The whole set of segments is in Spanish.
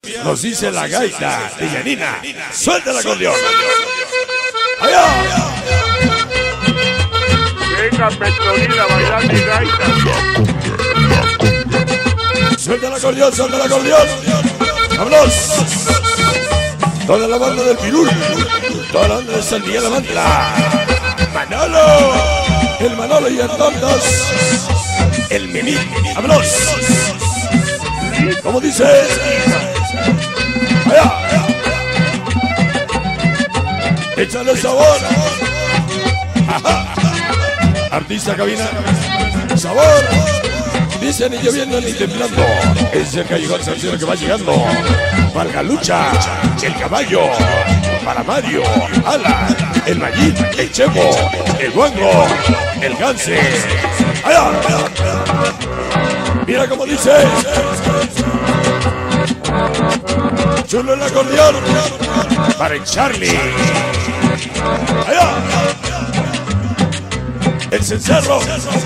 Nos dice la gaita de Yanina. Suelta el acordeón. Allá. Venga, Petronila, a bailar mi gaita. Suelta el acordeón, suelta el acordeón. ¡Vámonos! Toda la banda del Pirul, toda la banda de San Miguel Amantla, Manolo, el Manolo y el Tontos, el Mimí. ¡Vámonos! ¿Cómo dice? ¡Allá! ¡Échale sabor! ¡Ajá! Artista cabina, sabor. Dice ni lloviendo ni temblando. Es el callejón salsero que va llegando. Valga lucha, el caballo, para Mario, Ala, el Mayín, el Chepo, el Guango, el Ganse. ¡Allá! Mira cómo dice. Chulo el acordeón para el Charlie. ¡Allá! El cencerro.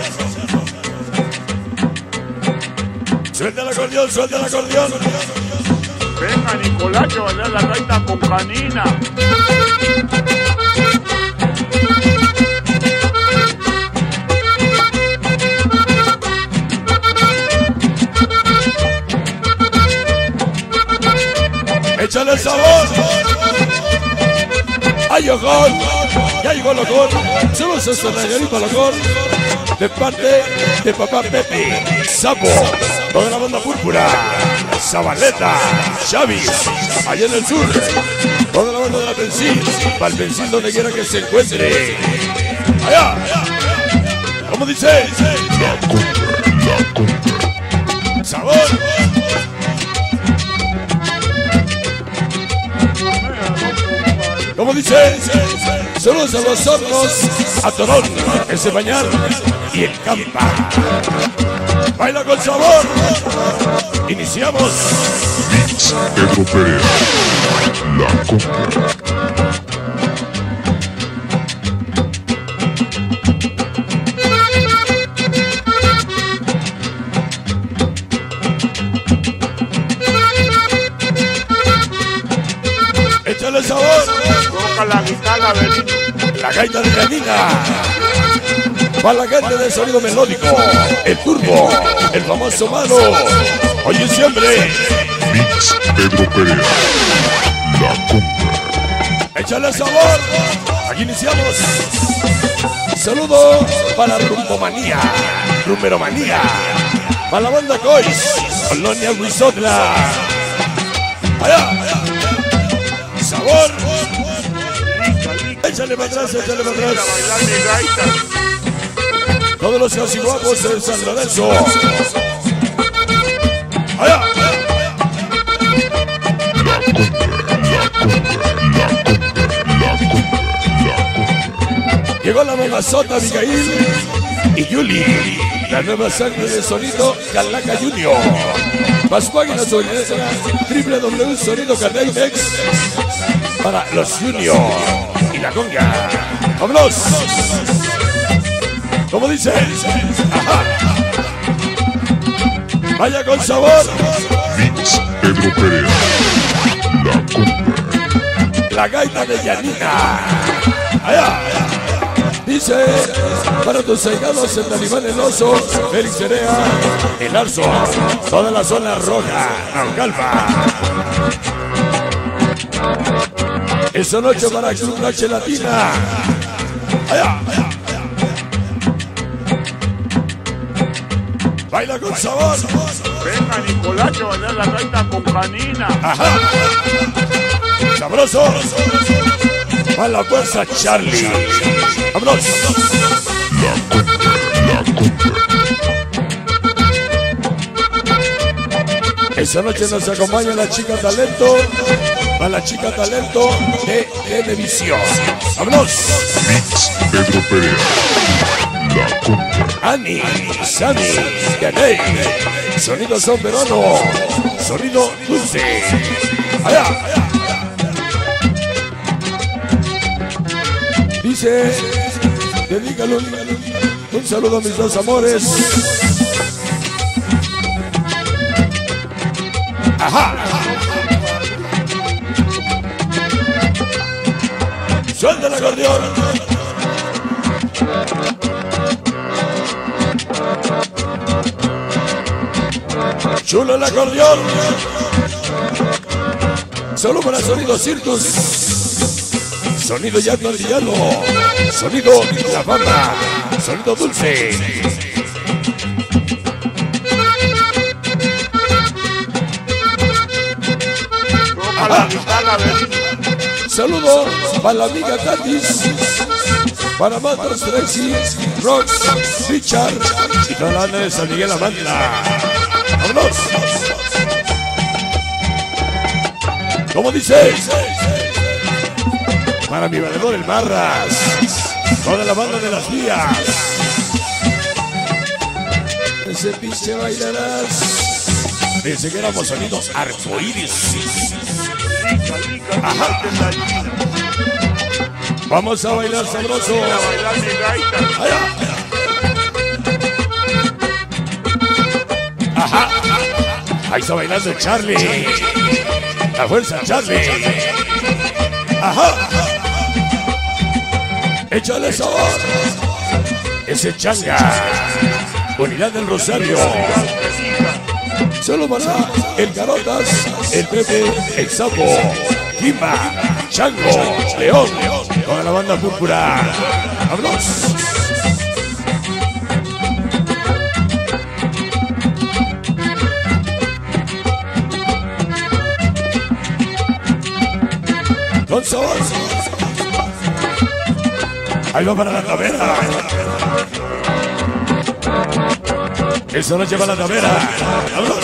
Suelta el acordeón, suelta el acordeón. Venga, Nicolacho, a bailar la gaita con Janina. Échale el sabor. ¡Ay, ojón! Ya llegó el ojón. Somos hasta Nayarita Locón. De parte de papá Pepe, Sapo, toda la banda púrpura, Zabaleta, Chavis, allá en el sur, toda la banda de la Pensil, para el Pensil donde quiera que se encuentre. Allá, ¿cómo dice? Sabor. ¿Cómo dice? Saludos a los hornos, a Torón, ese bañar y el Campa. Baila con sabor. Iniciamos. Mix Pedro Perea, la compra. Échale sabor. Toca la guitarra, Benito. La gaita de Yanina. Para la gente de sonido melódico, el turbo, el famoso Mano. Oye siempre. Mix Pedro Perea, la compra. Échale sabor. Aquí iniciamos. Saludo para Rumbomanía, Rumberomanía. Para la banda Cois, Colonia Huizotla. Allá. Sabor. Échale para atrás, échale para atrás. A bailar mi gaita. Todos los casiguapos de San Lorenzo. Allá. La compra. Llegó la mamazota Abigail y Yuli. La nueva sangre de sonido Calaca Junior. Más páginas www.sonidocarneymex para los Junior y la conga. ¡Vámonos! ¿Cómo dice? Ajá. Vaya con sabor. Mix Pedro Perea, la compra. La gaita de Yanina. Allá. Dice, para tus allegados el Talibán, el Oso, Félix Cerea, el Arzo, toda la zona roja, Naucalpa. Esta noche para Club Noche Latina. Allá. Baila con sabor. Venga, Nicolacho, a bailar la gaita con Janina. Ajá. Sabroso. A la fuerza Charlie. ¡Vámonos! La compra. Esta noche nos acompaña la chica talento. A la chica talento de televisión. ¡Vámonos! Mix Pedro Perea, la compra. Ani, Sami, Yaney. Sonido son peruano. Sonido dulce. Allá. Dice, dedícalo un saludo a mis dos amores. Ajá. Suelta el acordeón. Chulo el acordeón. Solo para sonido Circus. Sonido llano antillano. Sonido La Banda. Sonido dulce. Saludos para la amiga Tatis, para Matos Tracy, Rox, Richard y toda la banda de San Miguel Amantla. ¡Vámonos! ¿Cómo dice? Para mi valedor el Marras, toda la banda de las vías. Ese pinche bailarás. Pensé que éramos sonidos arcoíris. Ajá. Vamos a bailar sabroso. Allá. Ajá. Ahí está bailando Charlie. La fuerza Charlie. Ajá. Échale sabor. Ese changa. Unidad del Rosario. Solo para el Carotas, el Pepe, el Sapo, Kimba, Chango, León, toda la banda púrpura. ¡Vámonos! Con sabor. Ahí va para la tavera. Eso nos lleva a la tavera. ¡Vámonos!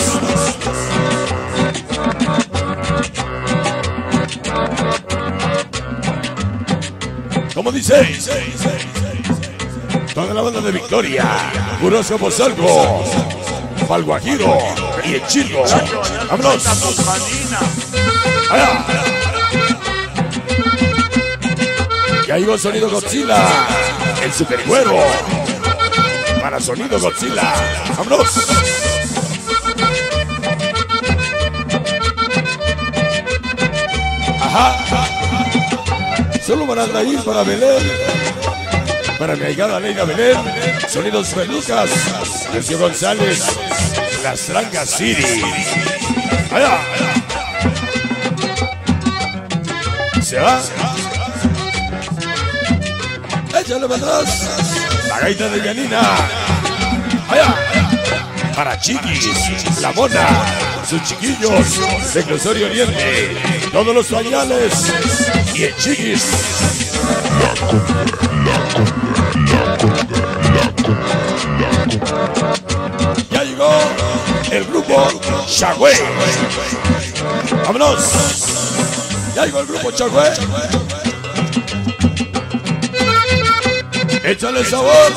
¿Cómo dice? Toda la banda de Victoria, Purosco Pozalco, Palguajiro y el Chico. ¡Vámonos! ¡Allá! Ya llegó Sonido Godzilla, el supergüero. Para Sonido Godzilla. ¡Vámonos! Ajá. Solo para Andaír, para Belén. Para mi ahijada Leida Belén. Sonidos Felucas. Sergio González. Las Trancas City. ¡Allá! Se va. Échale para atrás. La gaita de Yanina. ¡Allá! Para Chiquis, La Mona, sus chiquillos de Closorio Oriente, todos los pañales y el Chiquis. Ya llegó el grupo Chagüe. ¡Vámonos! Ya llegó el grupo Chagüe. Échale sabor.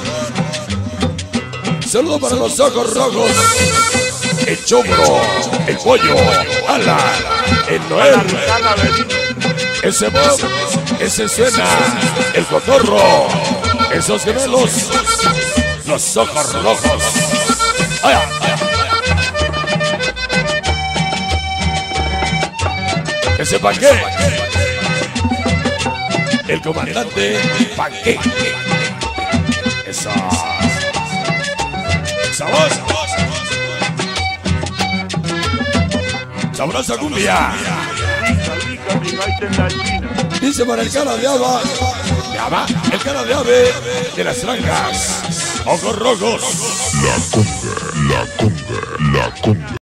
Saludo para los ojos rojos. El Chombro, el Pollo, Ala, el Noel, ese Bob, ese Suena, el Cotorro, esos gemelos, los ojos rojos. ¡Ay! Ese Panqué, el comandante Panqué. Eso. Sabor. Sabrosa cumbia. Dice para el cara de aba. El cara de ave de las Trancas. Ojos rojos. La conga, la conga, la conga.